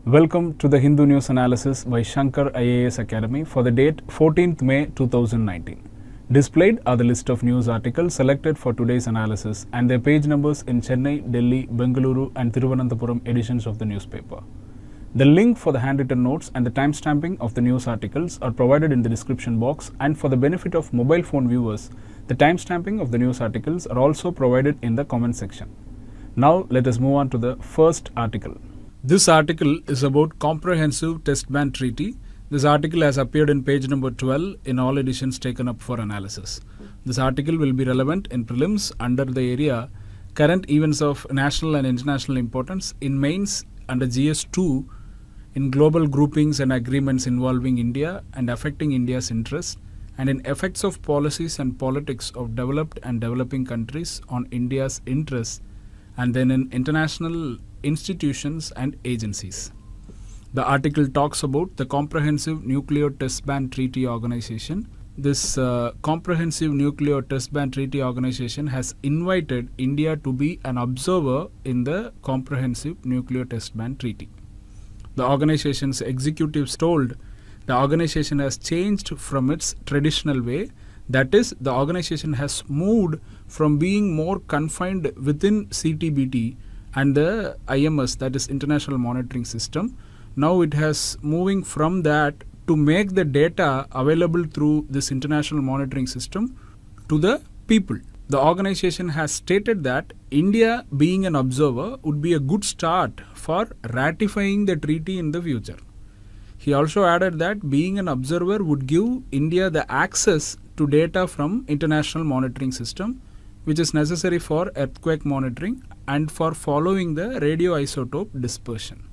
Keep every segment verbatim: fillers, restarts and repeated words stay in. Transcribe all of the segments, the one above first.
Welcome to the Hindu News Analysis by Shankar I A S Academy for the date fourteenth May two thousand nineteen. Displayed are the list of news articles selected for today's analysis and their page numbers in Chennai, Delhi, Bengaluru and Thiruvananthapuram editions of the newspaper. The link for the handwritten notes and the timestamping of the news articles are provided in the description box, and for the benefit of mobile phone viewers, the timestamping of the news articles are also provided in the comment section. Now let us move on to the first article. This article is about Comprehensive Test Ban Treaty. This article has appeared in page number twelve in all editions taken up for analysis. This article will be relevant in prelims under the area Current Events of National and International Importance, in mains under G S two, in Global Groupings and Agreements involving India and affecting India's interests, and in Effects of Policies and Politics of Developed and Developing Countries on India's interests, and then in International Institutions and Agencies. The article talks about the Comprehensive Nuclear Test Ban Treaty Organization. This uh, Comprehensive Nuclear Test Ban Treaty Organization has invited India to be an observer in the Comprehensive Nuclear Test Ban Treaty. The organization's executives told the organization has changed from its traditional way. That is, the organization has moved from being more confined within C T B T and the I M S, that is International Monitoring System. Now it has moving from that to make the data available through this International Monitoring System to the people. The organization has stated that India being an observer would be a good start for ratifying the treaty in the future. He also added that being an observer would give India the access to data from International Monitoring System, which is necessary for earthquake monitoring and for following the radioisotope dispersion.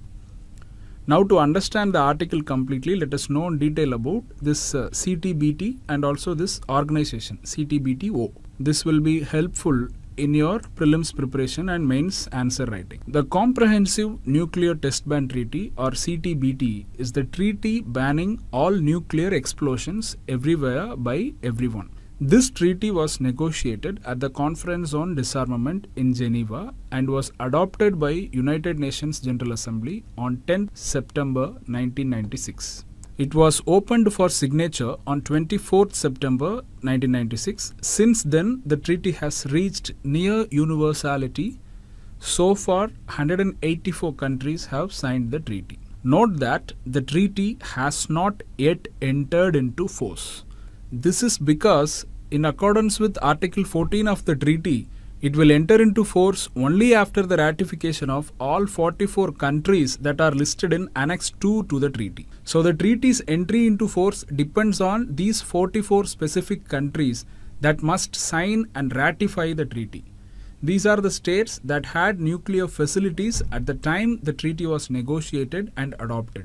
Now, to understand the article completely, let us know in detail about this uh, C T B T and also this organization C T B T O. This will be helpful in your prelims preparation and mains answer writing. The Comprehensive Nuclear Test Ban Treaty, or C T B T, is the treaty banning all nuclear explosions everywhere by everyone. This treaty was negotiated at the Conference on Disarmament in Geneva and was adopted by United Nations General Assembly on tenth September nineteen ninety-six. It was opened for signature on twenty-fourth September nineteen ninety-six. Since then, the treaty has reached near universality. So far, one hundred eighty-four countries have signed the treaty. Note that the treaty has not yet entered into force. This is because, in accordance with Article fourteen of the treaty, it will enter into force only after the ratification of all forty-four countries that are listed in Annex two to the treaty. So the treaty's entry into force depends on these forty-four specific countries that must sign and ratify the treaty. These are the states that had nuclear facilities at the time the treaty was negotiated and adopted.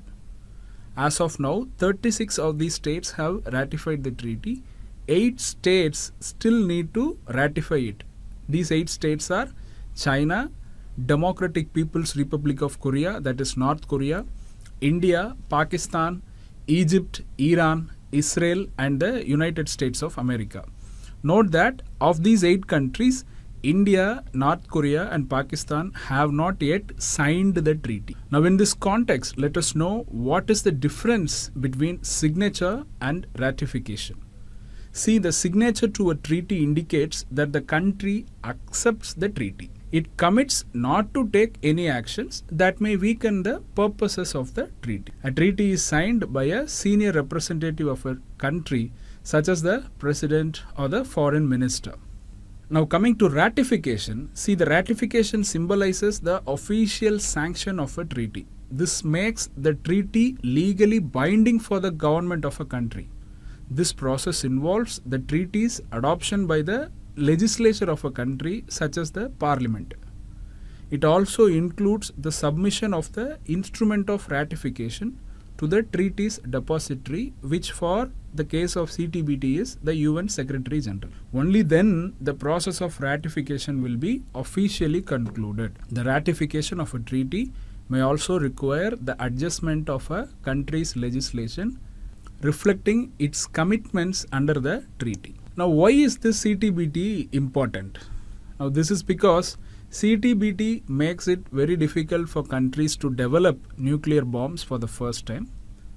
As of now, thirty-six of these states have ratified the treaty. Eight states still need to ratify it. These eight states are China, Democratic People's Republic of Korea, that is North Korea, India, Pakistan, Egypt, Iran, Israel and the United States of America. Note that of these eight countries, India, North Korea and Pakistan have not yet signed the treaty. Now, in this context, let us know what is the difference between signature and ratification. See, the signature to a treaty indicates that the country accepts the treaty. It commits not to take any actions that may weaken the purposes of the treaty. A treaty is signed by a senior representative of a country, such as the president or the foreign minister. Now, coming to ratification, see, the ratification symbolizes the official sanction of a treaty. This makes the treaty legally binding for the government of a country. This process involves the treaty's adoption by the legislature of a country, such as the parliament. It also includes the submission of the instrument of ratification to the treaty's depository, which for the case of C T B T is the U N Secretary General. Only then the process of ratification will be officially concluded. The ratification of a treaty may also require the adjustment of a country's legislation, reflecting its commitments under the treaty. Now, why is this C T B T important? Now, this is because C T B T makes it very difficult for countries to develop nuclear bombs for the first time.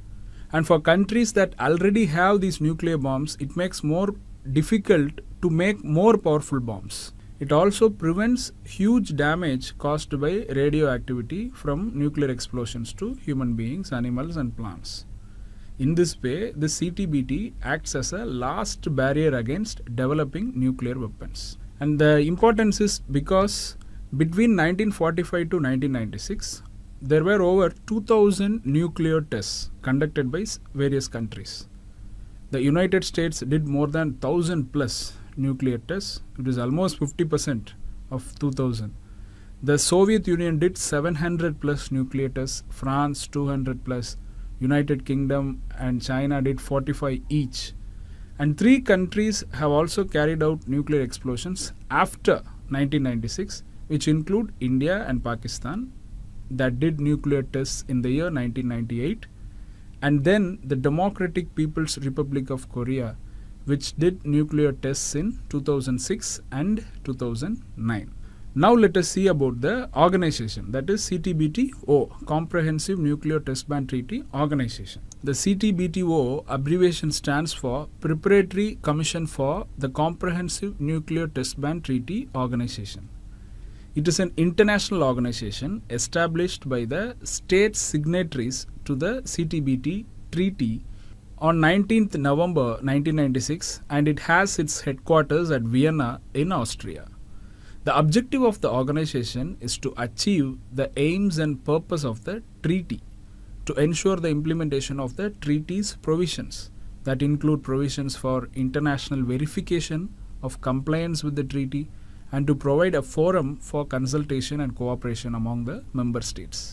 And for countries that already have these nuclear bombs, it makes more difficult to make more powerful bombs. It also prevents huge damage caused by radioactivity from nuclear explosions to human beings, animals and plants. In this way, the C T B T acts as a last barrier against developing nuclear weapons. And the importance is because between nineteen forty-five to nineteen ninety-six, there were over two thousand nuclear tests conducted by various countries. The United States did more than one thousand plus nuclear tests. It is almost fifty percent of two thousand. The Soviet Union did seven hundred plus nuclear tests, France two hundred plus, United Kingdom and China did forty-five each. And three countries have also carried out nuclear explosions after nineteen ninety-six, which include India and Pakistan, that did nuclear tests in the year nineteen ninety-eight, and then the Democratic People's Republic of Korea, which did nuclear tests in two thousand six and two thousand nine. Now let us see about the organization, that is C T B T O, Comprehensive Nuclear Test Ban Treaty Organization. The C T B T O abbreviation stands for Preparatory Commission for the Comprehensive Nuclear Test Ban Treaty Organization. It is an international organization established by the state signatories to the C T B T treaty on nineteenth November nineteen ninety-six, and it has its headquarters at Vienna in Austria. The objective of the organization is to achieve the aims and purpose of the treaty, to ensure the implementation of the treaty's provisions that include provisions for international verification of compliance with the treaty, and to provide a forum for consultation and cooperation among the member states.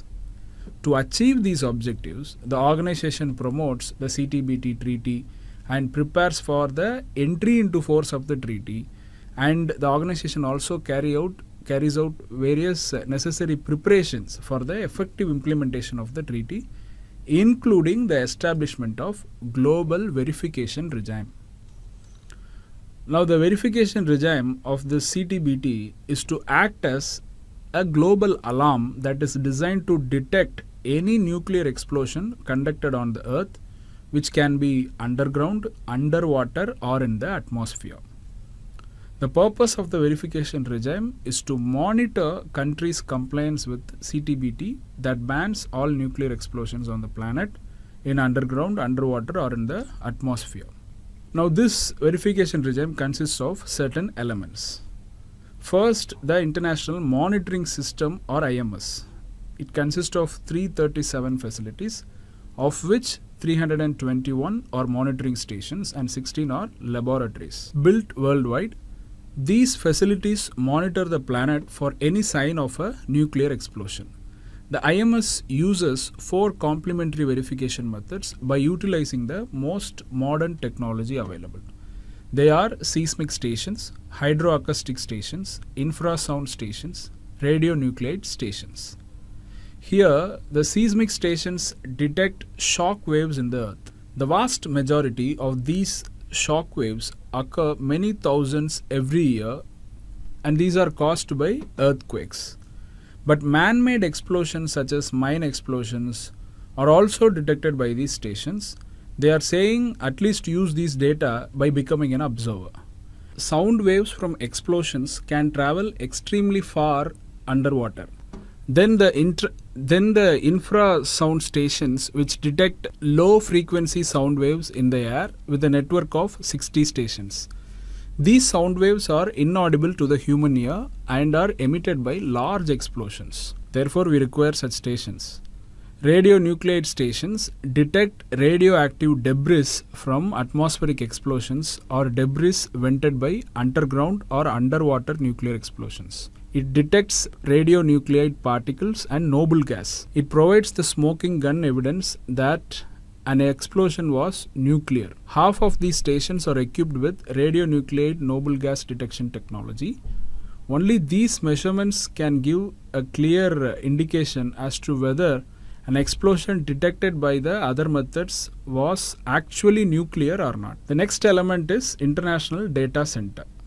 To achieve these objectives, the organization promotes the C T B T treaty and prepares for the entry into force of the treaty, and the organization also carry out, carries out various necessary preparations for the effective implementation of the treaty, including the establishment of global verification regime. Now, the verification regime of the C T B T is to act as a global alarm that is designed to detect any nuclear explosion conducted on the Earth, which can be underground, underwater or in the atmosphere. The purpose of the verification regime is to monitor countries' compliance with C T B T that bans all nuclear explosions on the planet in underground, underwater or in the atmosphere. Now, this verification regime consists of certain elements. First, the International Monitoring System or I M S. It consists of three hundred thirty-seven facilities, of which three hundred twenty-one are monitoring stations and sixteen are laboratories built worldwide. These facilities monitor the planet for any sign of a nuclear explosion. The I M S uses four complementary verification methods by utilizing the most modern technology available. They are seismic stations, hydroacoustic stations, infrasound stations, radionuclide stations. Here, the seismic stations detect shock waves in the Earth. The vast majority of these shock waves occur many thousands every year, and these are caused by earthquakes. But man-made explosions such as mine explosions are also detected by these stations. They are saying at least use these data by becoming an observer. Sound waves from explosions can travel extremely far underwater. Then the, intra then the infrasound stations, which detect low frequency sound waves in the air with a network of sixty stations. These sound waves are inaudible to the human ear and are emitted by large explosions. Therefore, we require such stations. Radionuclide stations detect radioactive debris from atmospheric explosions or debris vented by underground or underwater nuclear explosions. It detects radionuclide particles and noble gas. It provides the smoking gun evidence that an explosion was nuclear. Half of these stations are equipped with radionuclide noble gas detection technology. Only these measurements can give a clear indication as to whether an explosion detected by the other methods was actually nuclear or not. The next element is International Data Center.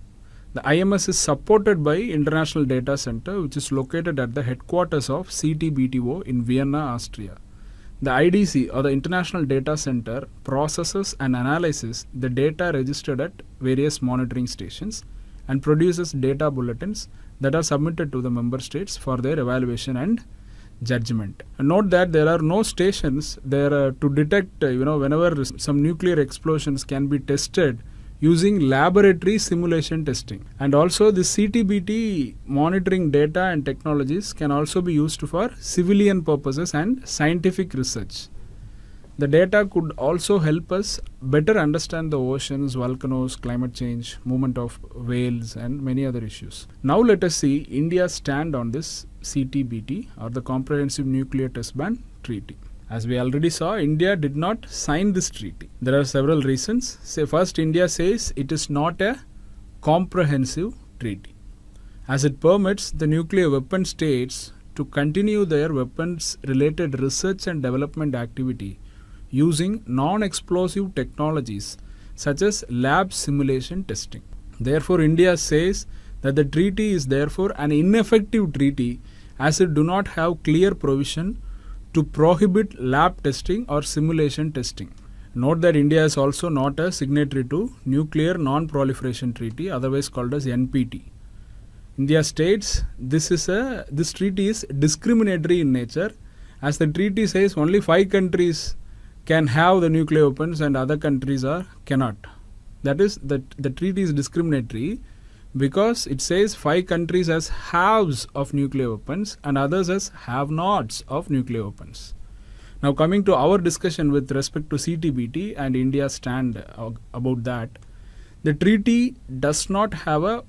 The I M S is supported by International Data Center, which is located at the headquarters of C T B T O in Vienna, Austria. The I D C, or the International Data Center, processes and analyzes the data registered at various monitoring stations and produces data bulletins that are submitted to the member states for their evaluation and judgment. And note that there are no stations there uh, to detect, uh, you know, whenever some nuclear explosions can be tested using laboratory simulation testing. And also the C T B T monitoring data and technologies can also be used for civilian purposes and scientific research. The data could also help us better understand the oceans, volcanoes, climate change, movement of whales and many other issues. Now let us see India's stand on this C T B T, or the Comprehensive Nuclear Test Ban Treaty. As we already saw, India did not sign this treaty. There are several reasons. Say first, India says it is not a comprehensive treaty, as it permits the nuclear weapon states to continue their weapons related research and development activity using non-explosive technologies such as lab simulation testing. Therefore, India says that the treaty is therefore an ineffective treaty, as it do not have clear provision to prohibit lab testing or simulation testing. Note that India is also not a signatory to Nuclear Non-Proliferation Treaty, otherwise called as N P T. India states this is a this treaty is discriminatory in nature, as the treaty says only five countries can have the nuclear weapons and other countries are cannot. That is, that the treaty is discriminatory because it says five countries as haves of nuclear weapons and others as have-nots of nuclear weapons. Now coming to our discussion with respect to C T B T and India's stand uh, about that, the treaty does not have a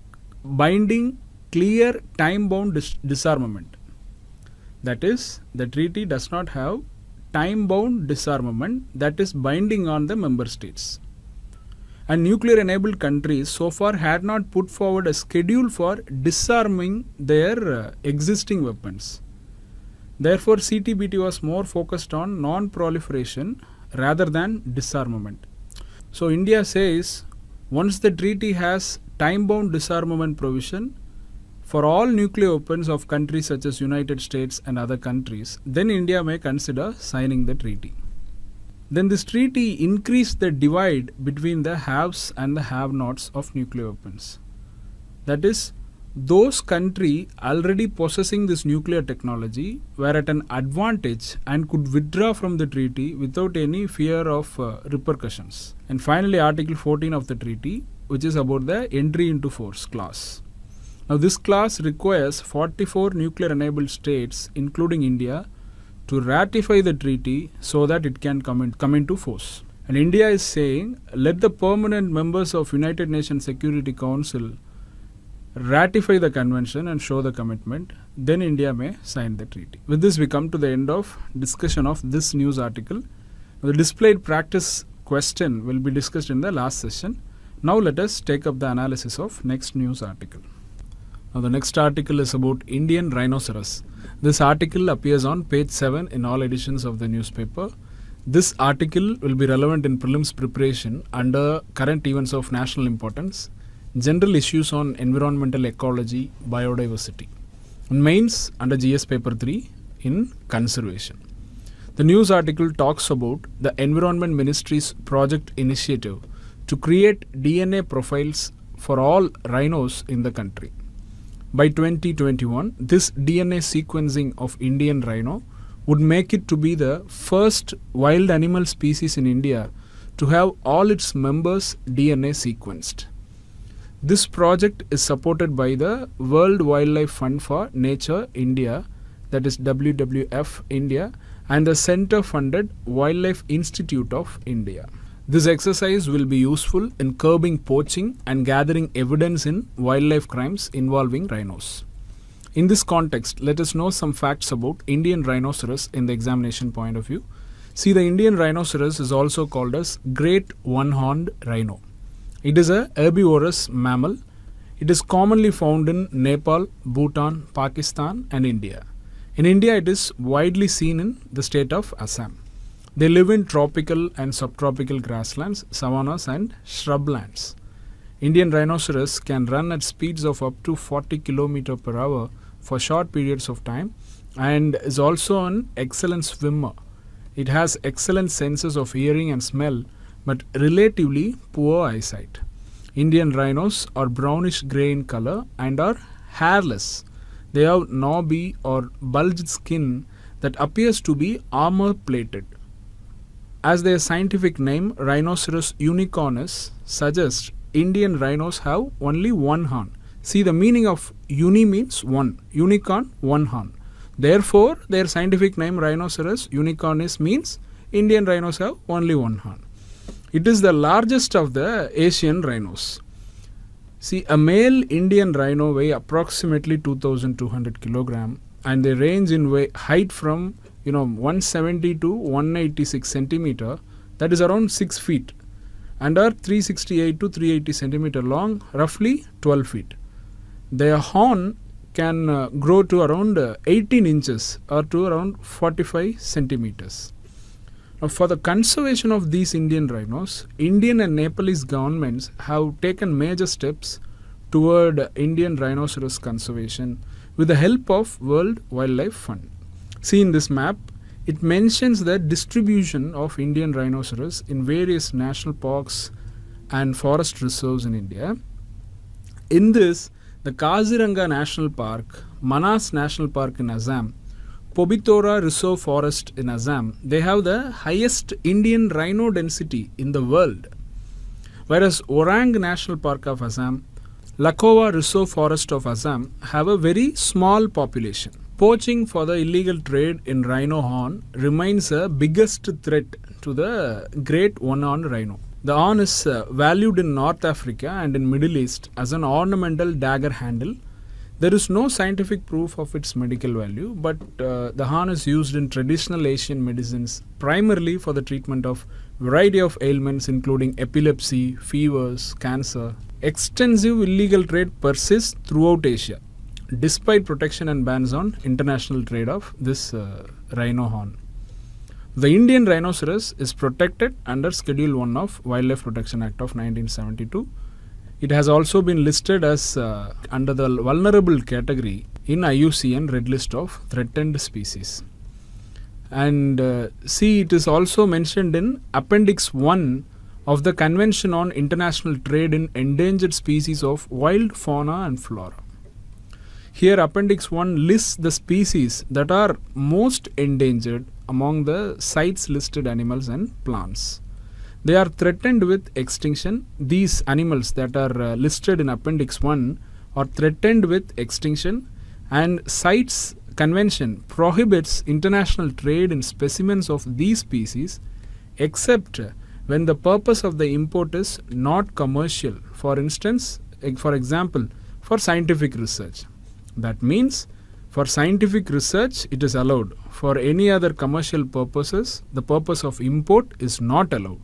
binding, clear, time-bound dis disarmament. That is, the treaty does not have time-bound disarmament that is binding on the member states. And nuclear-enabled countries so far had not put forward a schedule for disarming their uh, existing weapons. Therefore, C T B T was more focused on non-proliferation rather than disarmament. So, India says once the treaty has time-bound disarmament provision for all nuclear weapons of countries such as United States and other countries, then India may consider signing the treaty. Then this treaty increased the divide between the haves and the have-nots of nuclear weapons. That is, those countries already possessing this nuclear technology were at an advantage and could withdraw from the treaty without any fear of uh, repercussions. And finally, Article fourteen of the treaty, which is about the entry into force clause. Now, this clause requires forty-four nuclear-enabled states, including India, to ratify the treaty so that it can come, in, come into force. And India is saying, let the permanent members of United Nations Security Council ratify the convention and show the commitment, then India may sign the treaty. With this, we come to the end of discussion of this news article. The displayed practice question will be discussed in the last session. Now let us take up the analysis of next news article. Now the next article is about Indian rhinoceros. This article appears on page seven in all editions of the newspaper. This article will be relevant in prelims preparation under current events of national importance, general issues on environmental ecology, biodiversity, and mains under G S paper three in conservation. The news article talks about the Environment Ministry's project initiative to create D N A profiles for all rhinos in the country. By twenty twenty-one, this D N A sequencing of Indian rhino would make it to be the first wild animal species in India to have all its members' D N A sequenced. This project is supported by the World Wildlife Fund for Nature India, that is W W F India, and the Centre-funded Wildlife Institute of India. This exercise will be useful in curbing poaching and gathering evidence in wildlife crimes involving rhinos. In this context, let us know some facts about Indian rhinoceros in the examination point of view. See, the Indian rhinoceros is also called as Great One-Horned Rhino. It is a herbivorous mammal. It is commonly found in Nepal, Bhutan, Pakistan and India. In India, it is widely seen in the state of Assam. They live in tropical and subtropical grasslands, savannas and shrublands. Indian rhinoceros can run at speeds of up to forty kilometers per hour for short periods of time and is also an excellent swimmer. It has excellent senses of hearing and smell but relatively poor eyesight. Indian rhinos are brownish grey in color and are hairless. They have knobby or bulged skin that appears to be armor plated. As their scientific name Rhinoceros unicornis suggests, Indian rhinos have only one horn. See, the meaning of uni means one, unicorn, one horn. Therefore, their scientific name Rhinoceros unicornis means Indian rhinos have only one horn. It is the largest of the Asian rhinos. See, a male Indian rhino weighs approximately two thousand two hundred kilograms and they range in weight, height from you know one seventy to one eighty-six centimeter, that is around six feet, and are three sixty-eight to three eighty centimeter long, roughly twelve feet. Their horn can uh, grow to around uh, eighteen inches or to around forty-five centimeters. Now, for the conservation of these Indian rhinos, Indian and Nepalese governments have taken major steps toward Indian rhinoceros conservation with the help of World Wildlife Fund. See in this map, it mentions the distribution of Indian rhinoceros in various national parks and forest reserves in India. In this, the Kaziranga National Park, Manas National Park in Assam, Pobitora Reserve Forest in Assam, they have the highest Indian rhino density in the world. Whereas Orang National Park of Assam, Lakova Reserve Forest of Assam have a very small population. Poaching for the illegal trade in rhino horn remains the biggest threat to the great one-horned rhino. The horn is uh, valued in North Africa and in Middle East as an ornamental dagger handle. There is no scientific proof of its medical value, but uh, the horn is used in traditional Asian medicines primarily for the treatment of variety of ailments including epilepsy, fevers, cancer. Extensive illegal trade persists throughout Asia, despite protection and bans on international trade of this uh, rhino horn. The Indian rhinoceros is protected under Schedule one of Wildlife Protection Act of nineteen seventy-two. It has also been listed as uh, under the vulnerable category in I U C N Red List of Threatened Species. And uh, see, it is also mentioned in Appendix one of the Convention on International Trade in Endangered Species of Wild Fauna and Flora. Here Appendix one lists the species that are most endangered among the CITES listed animals and plants. They are threatened with extinction. These animals that are uh, listed in Appendix one are threatened with extinction, and CITES Convention prohibits international trade in specimens of these species except when the purpose of the import is not commercial, for instance, for example, for scientific research. That means for scientific research it is allowed. For any other commercial purposes, the purpose of import is not allowed.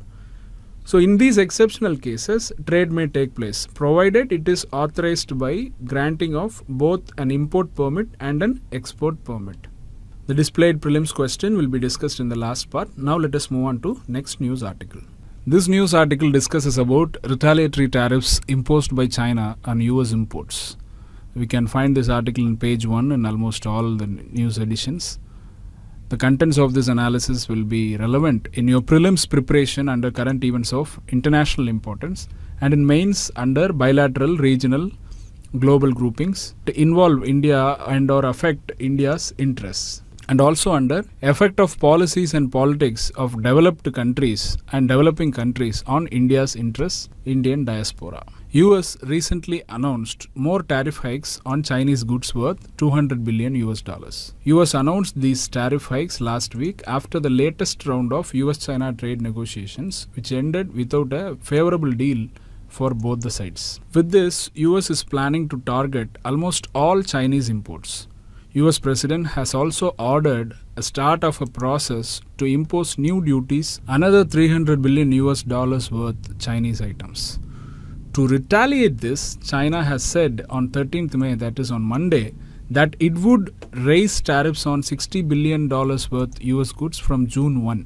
So in these exceptional cases, trade may take place, provided it is authorized by granting of both an import permit and an export permit. The displayed prelims question will be discussed in the last part. Now let us move on to next news article. This news article discusses about retaliatory tariffs imposed by China on U S imports. We can find this article in page one in almost all the news editions. The contents of this analysis will be relevant in your prelims preparation under current events of international importance and in mains under bilateral, regional, global groupings to involve India and or affect India's interests, and also under effect of policies and politics of developed countries and developing countries on India's interests, Indian diaspora. U S recently announced more tariff hikes on Chinese goods worth two hundred billion U S dollars. U S announced these tariff hikes last week after the latest round of U S China trade negotiations, which ended without a favorable deal for both the sides. With this, U S is planning to target almost all Chinese imports. U S President has also ordered a start of a process to impose new duties, another three hundred billion U S dollars worth Chinese items. To retaliate this, China has said on thirteenth May, that is on Monday, that it would raise tariffs on sixty billion dollars worth U S goods from June first.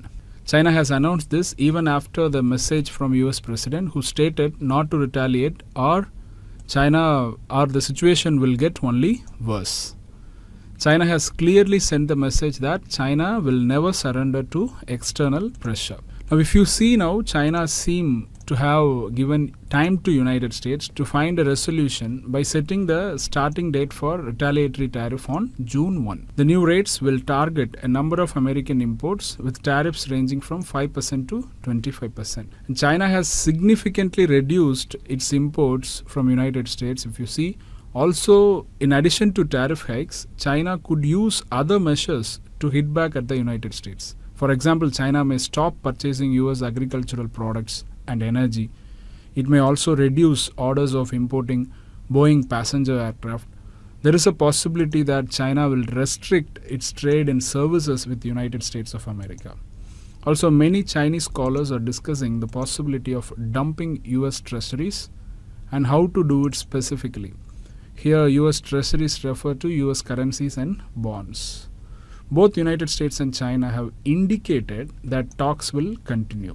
China has announced this even after the message from U S President, who stated not to retaliate or China or the situation will get only worse. China has clearly sent the message that China will never surrender to external pressure. Now, if you see now, China seem to have given time to United States to find a resolution by setting the starting date for retaliatory tariff on June first. The new rates will target a number of American imports with tariffs ranging from five percent to twenty-five percent. And China has significantly reduced its imports from United States. If you see, also in addition to tariff hikes, China could use other measures to hit back at the United States. For example, China may stop purchasing U S agricultural products and energy. It may also reduce orders of importing Boeing passenger aircraft. There is a possibility that China will restrict its trade and services with the United States of America. Also, many Chinese scholars are discussing the possibility of dumping U S treasuries and how to do it specifically. Here, U S treasuries refer to U S currencies and bonds. Both United States and China have indicated that talks will continue.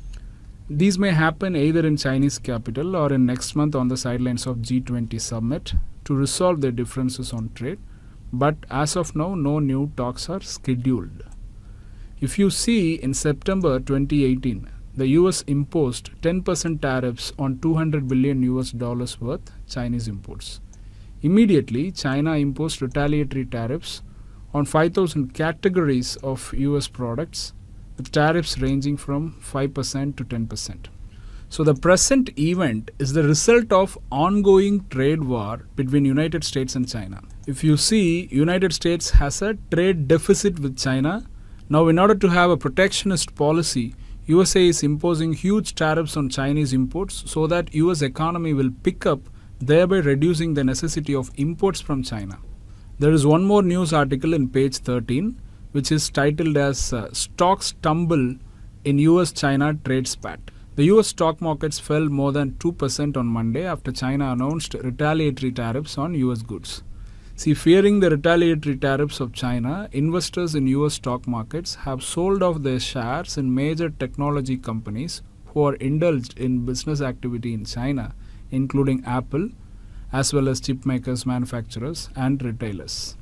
These may happen either in Chinese capital or in next month on the sidelines of G twenty summit to resolve their differences on trade, but as of now, no new talks are scheduled. If you see, in September twenty eighteen, the U S imposed ten percent tariffs on two hundred billion U S dollars worth Chinese imports. Immediately, China imposed retaliatory tariffs on five thousand categories of U S products, with tariffs ranging from five percent to ten percent. So the present event is the result of ongoing trade war between United States and China. If you see, United States has a trade deficit with China. Now, in order to have a protectionist policy, U S A is imposing huge tariffs on Chinese imports so that U S economy will pick up, thereby reducing the necessity of imports from China. There is one more news article in page thirteen, which is titled as uh, Stocks Tumble in U S China Trade Spat. The U S stock markets fell more than two percent on Monday after China announced retaliatory tariffs on U S goods. See, fearing the retaliatory tariffs of China, investors in U S stock markets have sold off their shares in major technology companies who are indulged in business activity in China, including Apple, as well as chip makers, manufacturers, and retailers.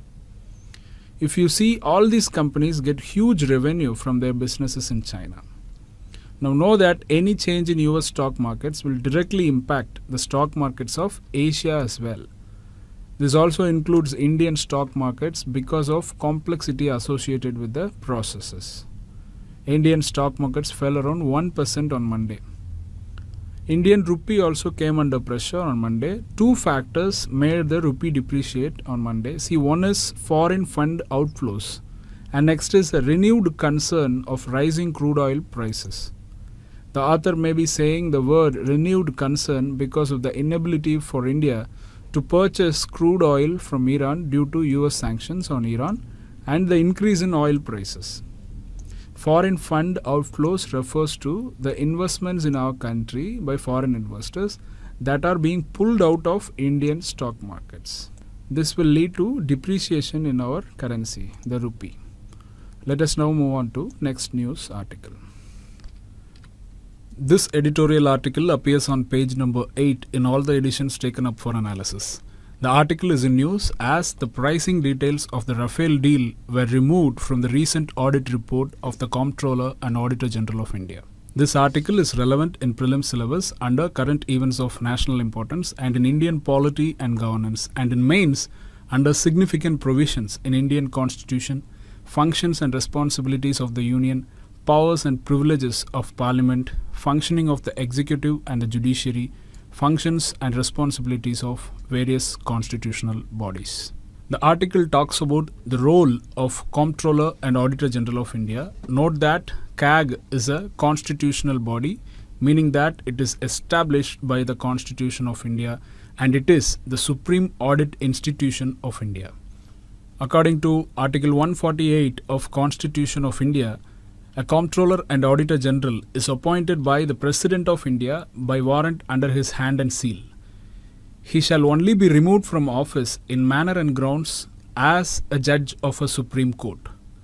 If you see, all these companies get huge revenue from their businesses in China. Now, know that any change in U S stock markets will directly impact the stock markets of Asia as well. This also includes Indian stock markets because of complexity associated with the processes. Indian stock markets fell around one percent on Monday. Indian rupee also came under pressure on Monday. Two factors made the rupee depreciate on Monday. See, one is foreign fund outflows, and next is a renewed concern of rising crude oil prices. The author may be saying the word renewed concern because of the inability for India to purchase crude oil from Iran due to U S sanctions on Iran and the increase in oil prices. Foreign fund outflows refers to the investments in our country by foreign investors that are being pulled out of Indian stock markets. This will lead to depreciation in our currency, the rupee. Let us now move on to next news article. This editorial article appears on page number eight in all the editions taken up for analysis. The article is in news as the pricing details of the Rafale deal were removed from the recent audit report of the Comptroller and Auditor General of India. This article is relevant in prelim syllabus under current events of national importance and in Indian polity and governance, and in mains under significant provisions in Indian Constitution, functions and responsibilities of the Union, powers and privileges of Parliament, functioning of the executive and the judiciary, functions and responsibilities of various constitutional bodies. The article talks about the role of Comptroller and Auditor General of India. Note that C A G is a constitutional body, meaning that it is established by the Constitution of India and it is the supreme audit institution of India. According to Article one forty-eight of Constitution of India, a Comptroller and Auditor General is appointed by the President of India by warrant under his hand and seal. He shall only be removed from office in manner and grounds as a judge of a Supreme Court.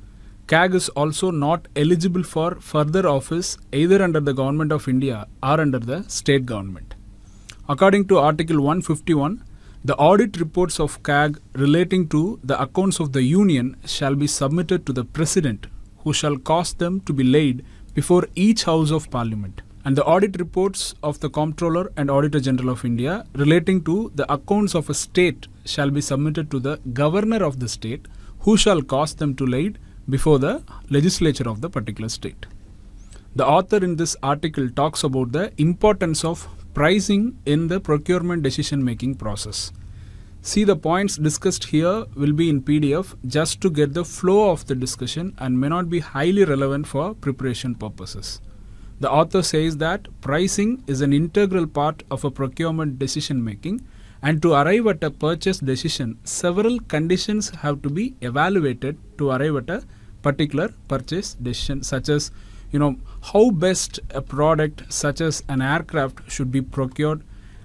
C A G is also not eligible for further office either under the Government of India or under the state government. According to Article one fifty-one, the audit reports of C A G relating to the accounts of the Union shall be submitted to the President, who shall cause them to be laid before each House of Parliament. And the audit reports of the Comptroller and Auditor General of India relating to the accounts of a state shall be submitted to the Governor of the state, who shall cause them to laid before the legislature of the particular state. The author in this article talks about the importance of pricing in the procurement decision making process. See, the points discussed here will be in P D F just to get the flow of the discussion and may not be highly relevant for preparation purposes. The author says that pricing is an integral part of a procurement decision making, and to arrive at a purchase decision, several conditions have to be evaluated to arrive at a particular purchase decision, such as, you know, how best a product such as an aircraft should be procured,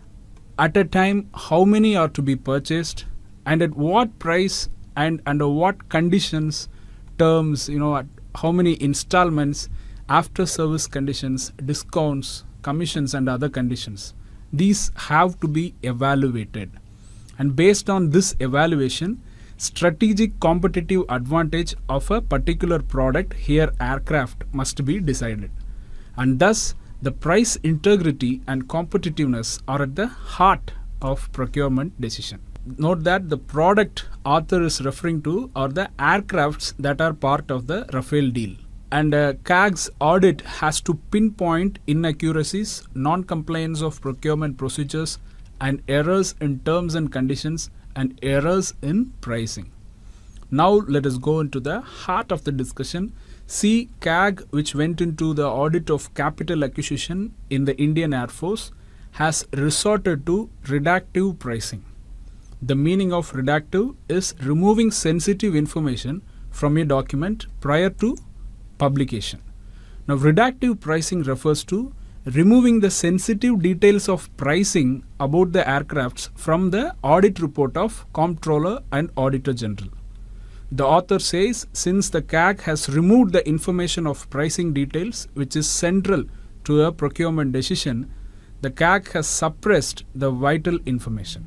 at a time how many are to be purchased, and at what price and under what conditions, terms, you know, at how many installments, after service conditions, discounts, commissions and other conditions. These have to be evaluated, and based on this evaluation, strategic competitive advantage of a particular product, here aircraft, must be decided, and thus the price integrity and competitiveness are at the heart of procurement decision. Note that the product author is referring to are the aircrafts that are part of the Rafale deal. And uh, C A G's audit has to pinpoint inaccuracies, non-compliance of procurement procedures, and errors in terms and conditions, and errors in pricing. Now let us go into the heart of the discussion. See, C A G, which went into the audit of capital acquisition in the Indian Air Force, has resorted to reductive pricing. The meaning of reductive is removing sensitive information from a document prior to publication. Now, reductive pricing refers to removing the sensitive details of pricing about the aircrafts from the audit report of Comptroller and Auditor General. The author says, since the C A G has removed the information of pricing details, which is central to a procurement decision, the C A G has suppressed the vital information.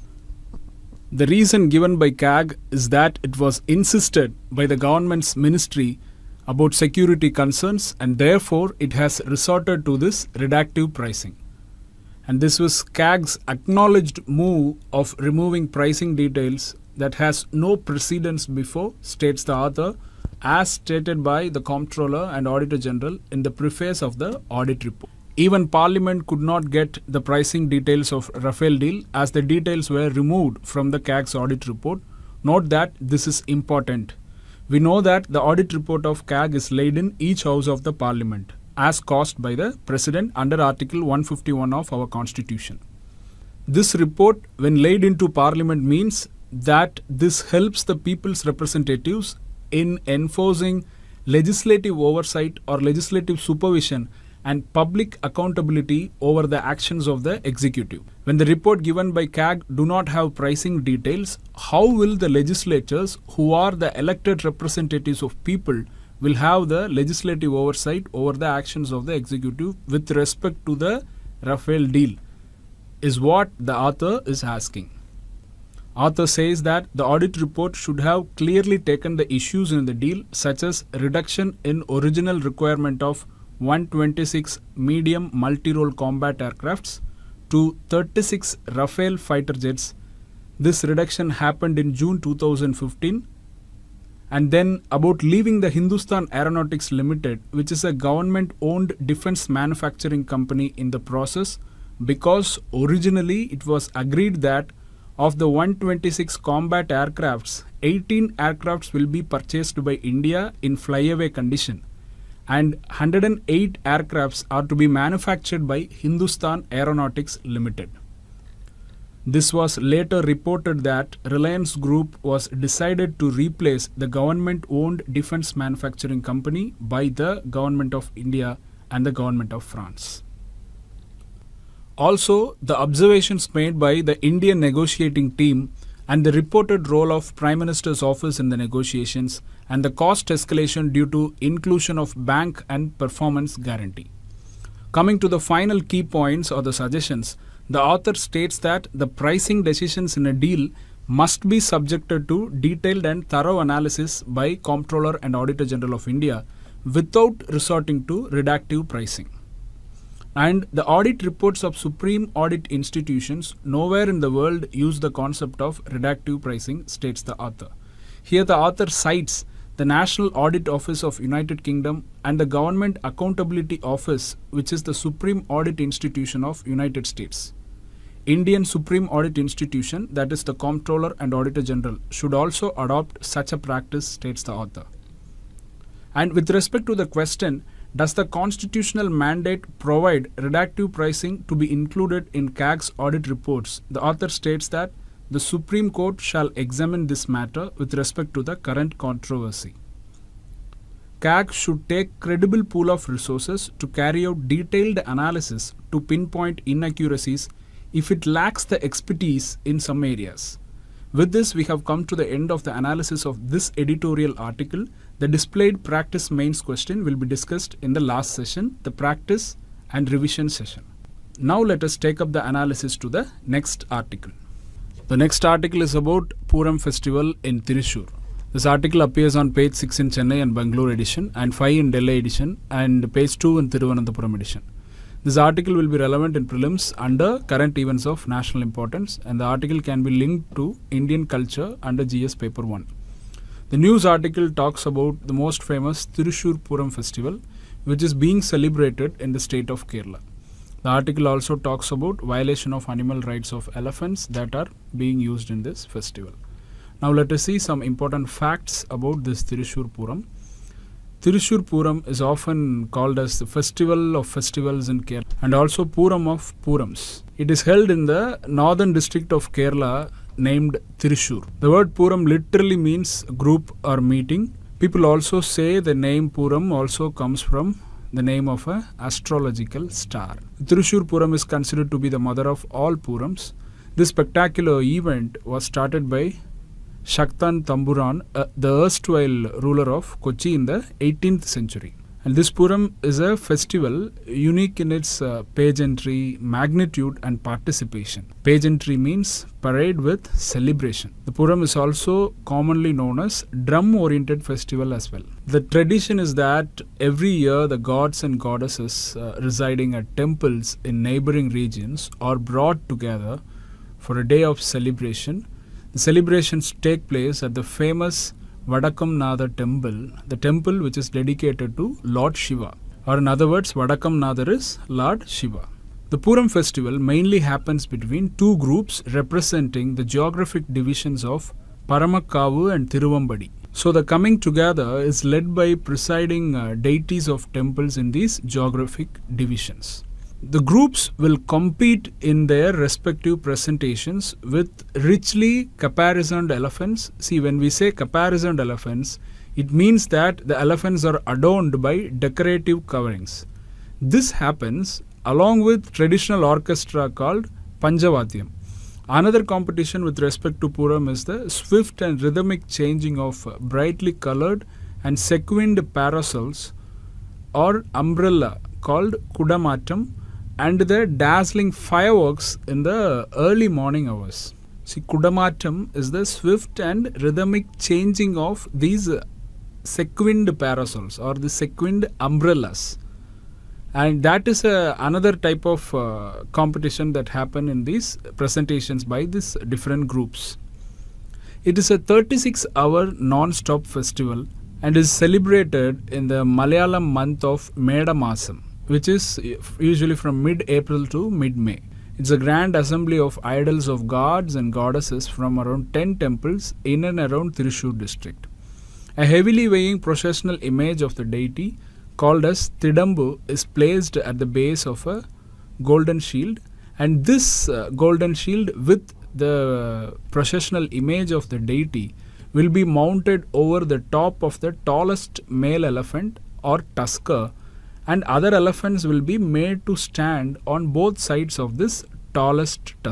The reason given by C A G is that it was insisted by the government's ministry about security concerns, and therefore it has resorted to this reductive pricing. And this was C A G's acknowledged move of removing pricing details that has no precedence before, states the author, as stated by the Comptroller and Auditor General in the preface of the audit report. Even Parliament could not get the pricing details of Rafale deal, as the details were removed from the C A G's audit report. Note that this is important. We know that the audit report of C A G is laid in each house of the Parliament, as caused by the President under Article one fifty-one of our Constitution. This report, when laid into Parliament, means that this helps the people's representatives in enforcing legislative oversight or legislative supervision and public accountability over the actions of the executive. When the report given by C A G do not have pricing details, how will the legislators, who are the elected representatives of people, will have the legislative oversight over the actions of the executive with respect to the Rafale deal, is what the author is asking. Author says that the audit report should have clearly taken the issues in the deal, such as reduction in original requirement of one hundred twenty-six medium multi-role combat aircrafts to thirty-six Rafale fighter jets. This reduction happened in June two thousand fifteen. And then about leaving the Hindustan Aeronautics Limited, which is a government-owned defense manufacturing company, in the process, because originally it was agreed that of the one hundred twenty-six combat aircrafts, eighteen aircrafts will be purchased by India in flyaway condition, and one hundred eight aircrafts are to be manufactured by Hindustan Aeronautics Limited. This was later reported that Reliance Group was decided to replace the government-owned defense manufacturing company by the Government of India and the Government of France. Also, the observations made by the Indian negotiating team and the reported role of Prime Minister's office in the negotiations, and the cost escalation due to inclusion of bank and performance guarantee. Coming to the final key points or the suggestions, the author states that the pricing decisions in a deal must be subjected to detailed and thorough analysis by Comptroller and Auditor General of India without resorting to reductive pricing. And the audit reports of supreme audit institutions nowhere in the world use the concept of reductive pricing, states the author. Here the author cites the National Audit Office of United Kingdom and the Government Accountability Office, which is the supreme audit institution of United States. Indian Supreme Audit Institution, that is the Comptroller and Auditor General, should also adopt such a practice, states the author. And with respect to the question, does the constitutional mandate provide reductive pricing to be included in C A G's audit reports? The author states that the Supreme Court shall examine this matter with respect to the current controversy. C A G should take credible pool of resources to carry out detailed analysis to pinpoint inaccuracies if it lacks the expertise in some areas. With this, we have come to the end of the analysis of this editorial article. The displayed practice mains question will be discussed in the last session, the practice and revision session. Now let us take up the analysis to the next article. The next article is about Puram festival in Thrissur. This article appears on page six in Chennai and Bangalore edition, and five in Delhi edition, and page two in Thiruvananthapuram edition. This article will be relevant in prelims under current events of national importance, and the article can be linked to Indian culture under G S paper one. The news article talks about the most famous Thrissur Puram festival, which is being celebrated in the state of Kerala. The article also talks about violation of animal rights of elephants that are being used in this festival. Now let us see some important facts about this Thrissur Puram. Thrissur Puram is often called as the festival of festivals in Kerala and also Puram of Purams. It is held in the northern district of Kerala named Thrissur. The word Puram literally means group or meeting. People also say the name Puram also comes from the name of an astrological star. Thrissur Puram is considered to be the mother of all Purams. This spectacular event was started by Shaktan Tamburan, uh, the erstwhile ruler of Kochi in the eighteenth century. And this Puram is a festival unique in its uh, pageantry, magnitude and participation. Pageantry means parade with celebration. The Puram is also commonly known as drum-oriented festival as well. The tradition is that every year the gods and goddesses uh, residing at temples in neighboring regions are brought together for a day of celebration. The celebrations take place at the famous Vadakam Natha temple, the temple which is dedicated to Lord Shiva, or in other words, Vadakam Natha is Lord Shiva. The Puram festival mainly happens between two groups representing the geographic divisions of Paramakkavu and Thiruvambadi. So the coming together is led by presiding uh, deities of temples in these geographic divisions. The groups will compete in their respective presentations with richly caparisoned elephants. See, when we say caparisoned elephants, it means that the elephants are adorned by decorative coverings. This happens along with traditional orchestra called Panjavatyam. Another competition with respect to Puram is the swift and rhythmic changing of brightly colored and sequined parasols or umbrella called Kudamatam, and the dazzling fireworks in the early morning hours. See, Kudamatam is the swift and rhythmic changing of these uh, sequined parasols or the sequined umbrellas. And that is uh, another type of uh, competition that happen in these presentations by these different groups. It is a thirty-six hour non-stop festival and is celebrated in the Malayalam month of Meda Masam, which is usually from mid-April to mid-May. It's a grand assembly of idols of gods and goddesses from around ten temples in and around Thrissur district. A heavily weighing processional image of the deity called as Tidambu is placed at the base of a golden shield, and this uh, golden shield with the processional image of the deity will be mounted over the top of the tallest male elephant or tusker, and other elephants will be made to stand on both sides of this tallest tusker.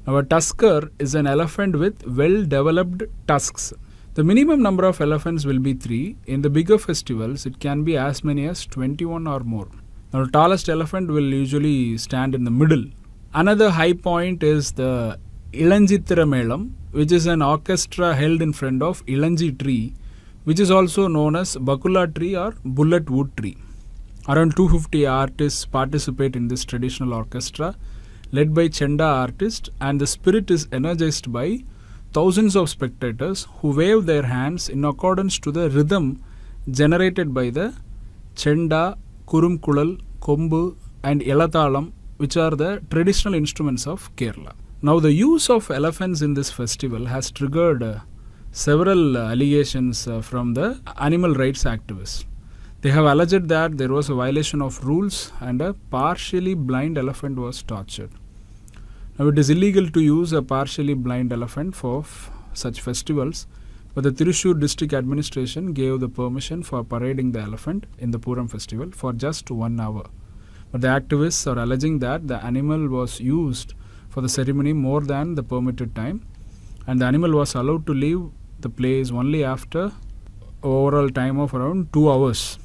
Now, a tusker is an elephant with well-developed tusks. The minimum number of elephants will be three. In the bigger festivals, it can be as many as twenty-one or more. Now, the tallest elephant will usually stand in the middle. Another high point is the Ilanjithira Melam, which is an orchestra held in front of Ilanji tree, which is also known as Bakula tree or bullet wood tree. Around two hundred fifty artists participate in this traditional orchestra, led by Chenda artists, and the spirit is energized by thousands of spectators who wave their hands in accordance to the rhythm generated by the Chenda, Kurumkulal, Kombu and Elathalam, which are the traditional instruments of Kerala. Now, the use of elephants in this festival has triggered uh, several uh, allegations uh, from the animal rights activists. They have alleged that there was a violation of rules and a partially blind elephant was tortured. Now, it is illegal to use a partially blind elephant for f such festivals, but the Thrissur district administration gave the permission for parading the elephant in the Puram festival for just one hour. But the activists are alleging that the animal was used for the ceremony more than the permitted time, and the animal was allowed to leave the place only after overall time of around two hours.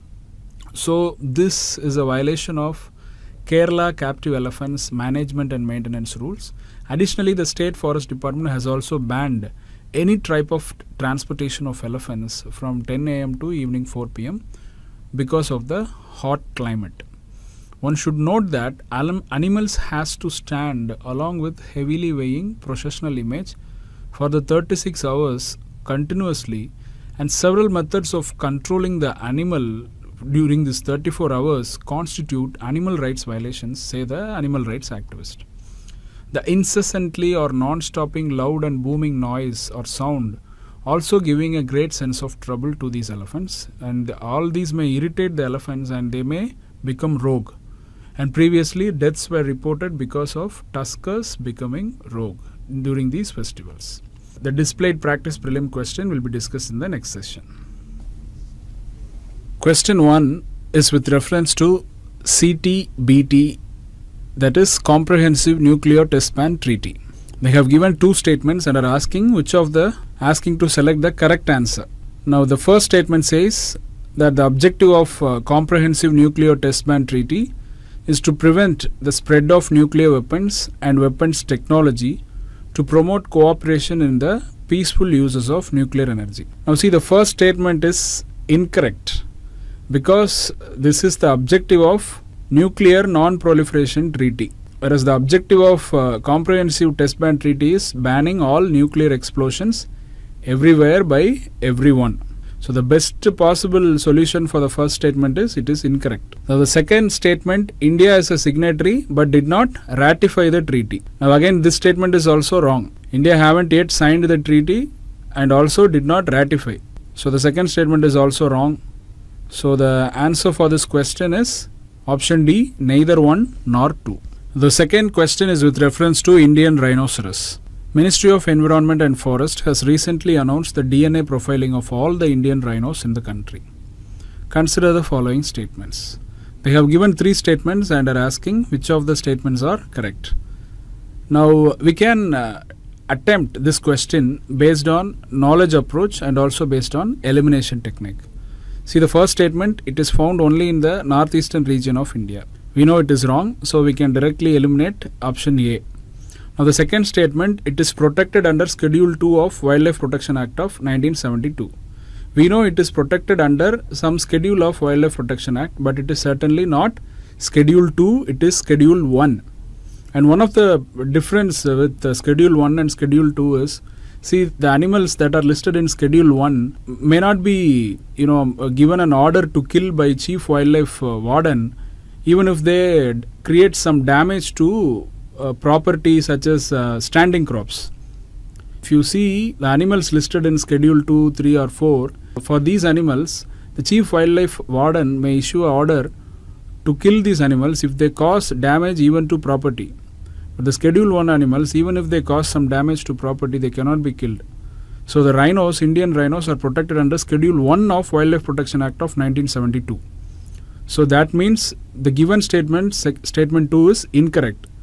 So, this is a violation of Kerala Captive Elephants Management and Maintenance Rules. Additionally, the State Forest Department has also banned any type of transportation of elephants from ten A M to evening four P M because of the hot climate. One should note that animals has to stand along with heavily weighing processional image for the thirty-six hours continuously, and several methods of controlling the animal during this thirty-four hours constitute animal rights violations, say the animal rights activist. The incessantly or non-stopping loud and booming noise or sound also giving a great sense of trouble to these elephants, and all these may irritate the elephants and they may become rogue. And previously deaths were reported because of tuskers becoming rogue during these festivals. The displayed practice prelim question will be discussed in the next session. Question one is with reference to C T B T, that is Comprehensive Nuclear Test Ban Treaty. They have given two statements and are asking which of the asking to select the correct answer. Now, the first statement says that the objective of uh, Comprehensive Nuclear Test Ban Treaty is to prevent the spread of nuclear weapons and weapons technology, to promote cooperation in the peaceful uses of nuclear energy. Now, see, the first statement is incorrect, because this is the objective of Nuclear Non-Proliferation Treaty, whereas the objective of uh, Comprehensive Test Ban Treaty is banning all nuclear explosions everywhere by everyone. So, the best possible solution for the first statement is it is incorrect. Now, the second statement, India is a signatory but did not ratify the treaty. Now, again this statement is also wrong. India haven't yet signed the treaty and also did not ratify. So, the second statement is also wrong. So, the answer for this question is option D, neither one nor two. The second question is with reference to Indian rhinoceros. Ministry of Environment and Forest has recently announced the D N A profiling of all the Indian rhinos in the country. Consider the following statements. They have given three statements and are asking which of the statements are correct. Now, we can uh, attempt this question based on knowledge approach and also based on elimination technique. See, the first statement, it is found only in the northeastern region of India. We know it is wrong, so we can directly eliminate option A. Now, the second statement, it is protected under Schedule two of Wildlife Protection Act of nineteen seventy-two. We know it is protected under some schedule of Wildlife Protection Act, but it is certainly not Schedule two, it is Schedule one. And one of the difference with uh, Schedule one and Schedule two is, see, the animals that are listed in Schedule one may not be, you know, given an order to kill by Chief Wildlife uh, Warden, even if they create some damage to Uh, property such as uh, standing crops. If you see the animals listed in Schedule two, three or four, for these animals, the Chief Wildlife Warden may issue an order to kill these animals if they cause damage even to property. But the Schedule one animals, even if they cause some damage to property, they cannot be killed. So, the rhinos, Indian rhinos, are protected under Schedule one of Wildlife Protection Act of nineteen seventy-two. So, that means the given statement, statement two is incorrect.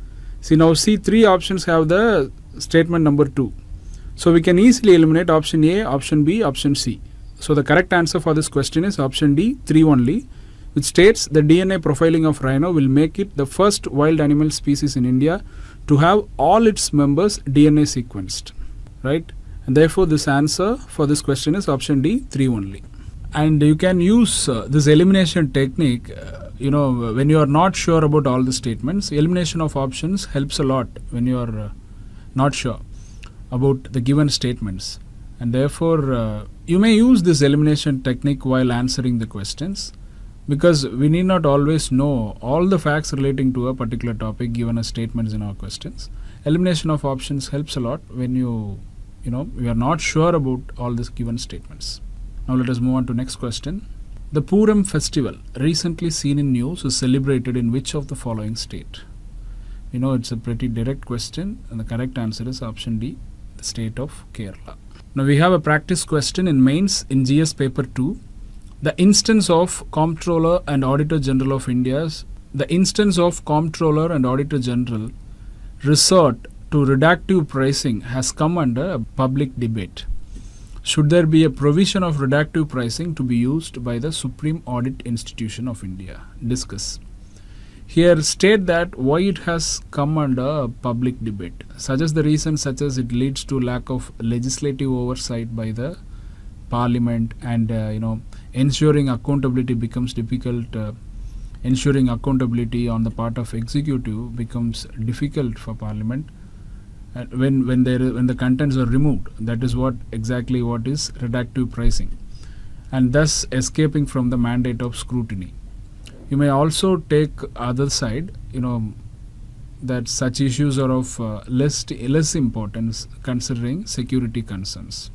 See, now see, three options have the statement number two. So we can easily eliminate option A, option B, option C. So the correct answer for this question is option D, three only, which states the D N A profiling of rhino will make it the first wild animal species in India to have all its members D N A sequenced, right? And therefore this answer for this question is option D, three only. And you can use uh, this elimination technique, uh, you know, when you are not sure about all the statements. Elimination of options helps a lot when you are uh, not sure about the given statements. And therefore, uh, you may use this elimination technique while answering the questions, because we need not always know all the facts relating to a particular topic given as statements in our questions. Elimination of options helps a lot when you, you know, we are not sure about all these given statements. Now let us move on to next question. The Puram festival recently seen in news is celebrated in which of the following state? You know, it's a pretty direct question, and the correct answer is option D, the state of Kerala. Now we have a practice question in mains in G S paper two. The instance of Comptroller and Auditor General of India's the instance of Comptroller and Auditor General resort to reductive pricing has come under a public debate. Should there be a provision of reductive pricing to be used by the Supreme Audit Institution of India? Discuss. Here state that why it has come under a public debate. Suggest the reason such as it leads to lack of legislative oversight by the Parliament, and uh, you know, ensuring accountability becomes difficult. Uh, ensuring accountability on the part of executive becomes difficult for Parliament. And when when there when the contents are removed, that is what exactly what is reductive pricing, and thus escaping from the mandate of scrutiny. You may also take other side, you know, that such issues are of uh, less less importance considering security concerns.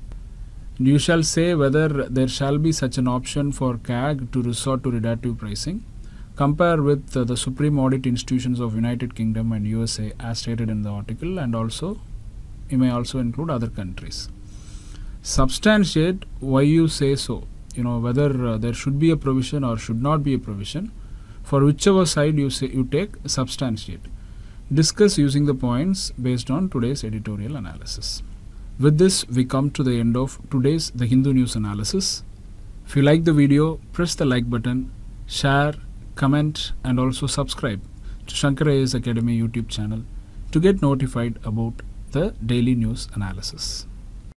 You shall say whether there shall be such an option for C A G to resort to reductive pricing. Compare with uh, the Supreme Audit Institutions of United Kingdom and U S A as stated in the article, and also you may also include other countries. Substantiate why you say so, you know, whether uh, there should be a provision or should not be a provision. For whichever side you say you take, substantiate. Discuss using the points based on today's editorial analysis. With this, we come to the end of today's The Hindu News Analysis. If you like the video, press the like button, share, comment, and also subscribe to Shankar I A S Academy YouTube channel to get notified about the daily news analysis.